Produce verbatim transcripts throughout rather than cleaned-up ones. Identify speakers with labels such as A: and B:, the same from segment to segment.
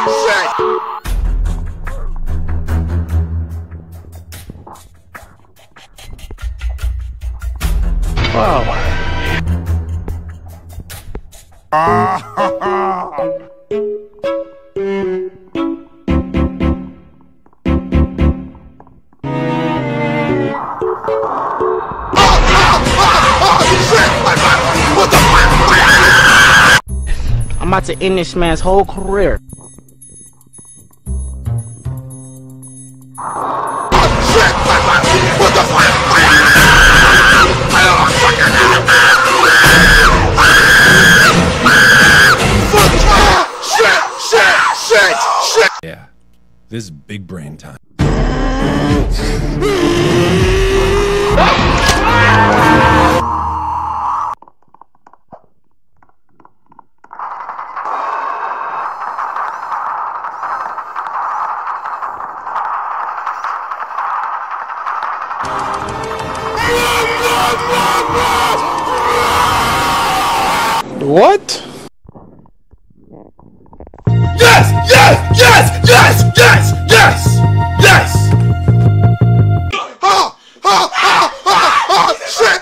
A: Wow. I'm about to end this man's whole career. What the fuck?
B: Yeah, this is big brain time.
A: What?
B: Yes! Yes! Yes! Yes! Yes! Yes! Yes! Ah! Ah! Ah! Ah! Ah! Shit!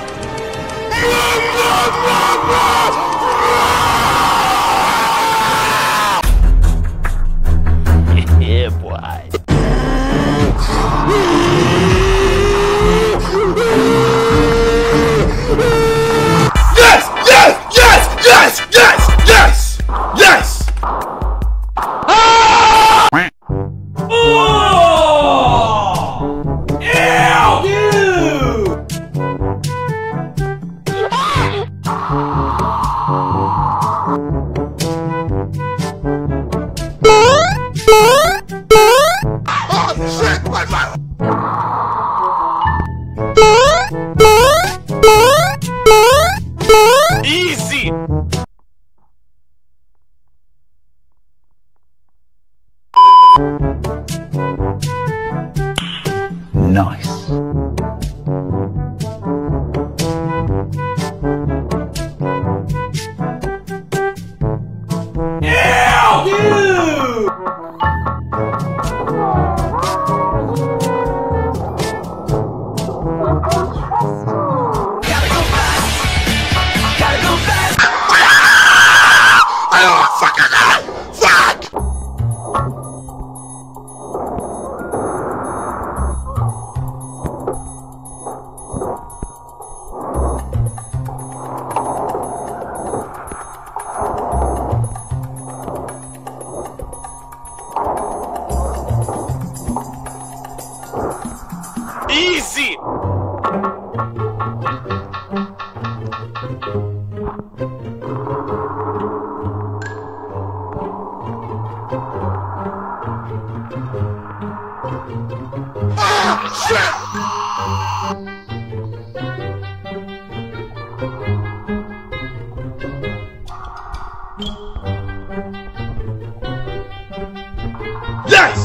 A: Yeah, boy.
B: Yes! Yes! Yes! Yes! Yes! Yes! Yes!
C: Oh! Ew!
B: Oh shit! My bad.
C: Easy!
A: Nice.
C: Ew!
B: I don't fucking know. Fuck!
C: Easy!
B: Ah! Shit! Yes!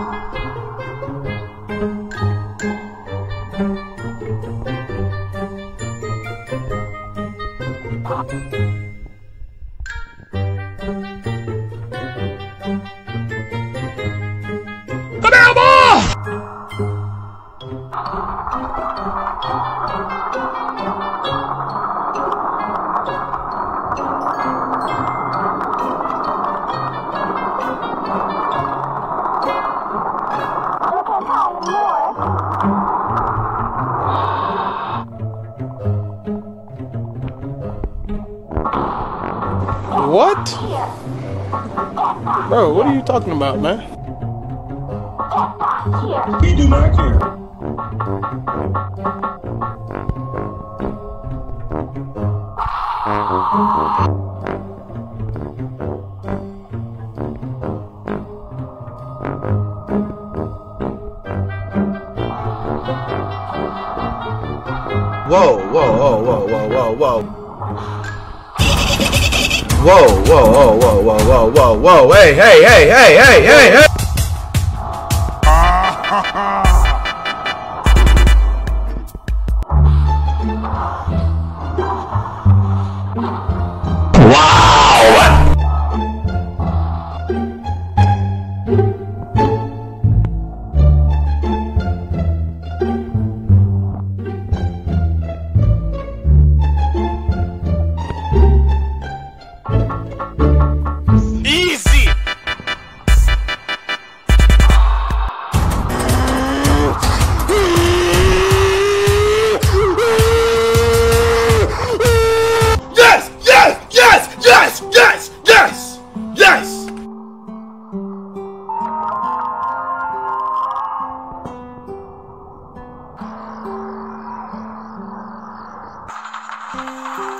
A: What? Bro, what are you talking about, man?
D: We do not care.
B: Whoa, whoa, whoa, whoa, whoa, whoa, whoa. Whoa, whoa, whoa, whoa, whoa, whoa, whoa, whoa, hey, hey, hey, hey, hey, hey, hey!
C: Easy!